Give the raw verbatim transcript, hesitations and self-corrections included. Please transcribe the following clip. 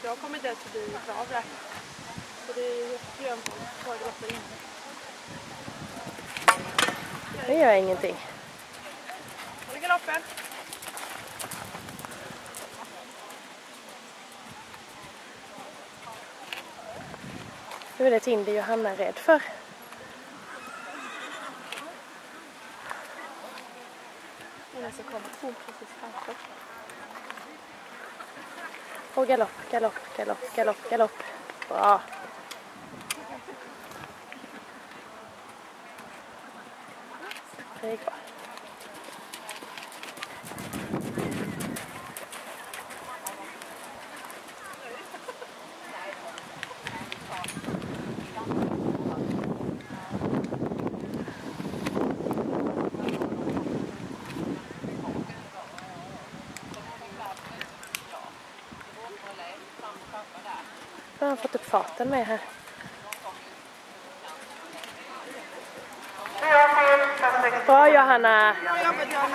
jag kommer inte ens förbi Kravre. Så det är jättegrönt på galoppen in. Det gör ingenting. Är det galoppen? Nu är det ett hinder Johanna är rädd för. Den ska komma två precis framför. Och galopp, galopp, galopp, galopp, galopp. Bra. Det gick bra. Nu har han fått upp farten med här. Bra Johanna!